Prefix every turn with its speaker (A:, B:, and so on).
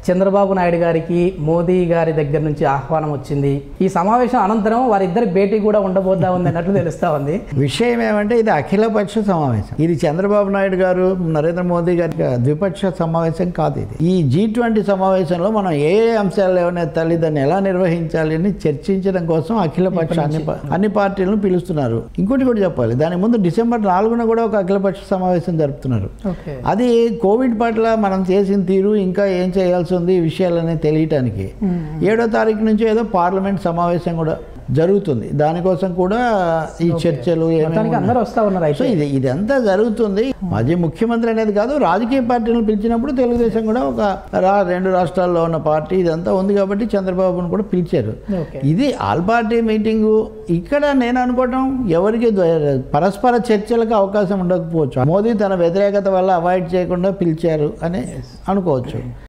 A: చంద్రబాబు నాయుడు గారికి మోదీ గారి దగ్గర నుంచి ఆహ్వానం వచ్చింది. ఈ సమావేశం అనంతరం వారిద్దరి భేటీ కూడా ఉండబోద్దా ఉంది అన్నట్లు తెలుస్తా ఉంది.
B: విషయం ఏమంటే ఇది అఖిలపక్ష సమావేశం. ఇది చంద్రబాబు నాయుడు గారు నరేంద్ర మోదీ గారి ద్విపక్ష సమావేశం కాదు. ఇది ఈ G20 సమావేశంలో మనం ఏ అంశాలు లేవనెత్తాలి, దాన్ని ఎలా నిర్వహించాలి అని చర్చించడం కోసం అఖిలపక్ష అన్ని పార్టీలను పిలుస్తున్నారు. ఇంకోటి కూడా చెప్పాలి, దాని ముందు డిసెంబర్ 4న కూడా ఒక అఖిలపక్ష సమావేశం జరుపుతున్నారు. అది కోవిడ్ పట్ల మనం చేసిన తీరు, ఇంకా ఏం చేయాల్సి ఉంది ఈ విషయాలనే తెలియటానికి 7వ తారీఖు నుంచి ఏదో పార్లమెంట్ సమావేశం కూడా జరుగుతుంది. దానికోసం కూడా ఈ చర్చలు
A: అందరూ వస్తా ఉన్నారు.
B: సో ఇదంతా జరుగుతుంది. మాజీ ముఖ్యమంత్రి అనేది కాదు, రాజకీయ పార్టీలను పిలిచినప్పుడు తెలుగుదేశం కూడా ఒక 2 రాష్ట్రాల్లో ఉన్న పార్టీ ఇదంతా ఉంది కాబట్టి చంద్రబాబును కూడా పిలిచారు. ఇది ఆల్ పార్టీ మీటింగు. ఇక్కడ నేను అనుకోవటం ఎవరికి పరస్పర చర్చలకు అవకాశం ఉండకపోవచ్చు. మోదీ తన వ్యతిరేకత వల్ల అవాయిడ్ చేయకుండా పిలిచారు అని అనుకోవచ్చు.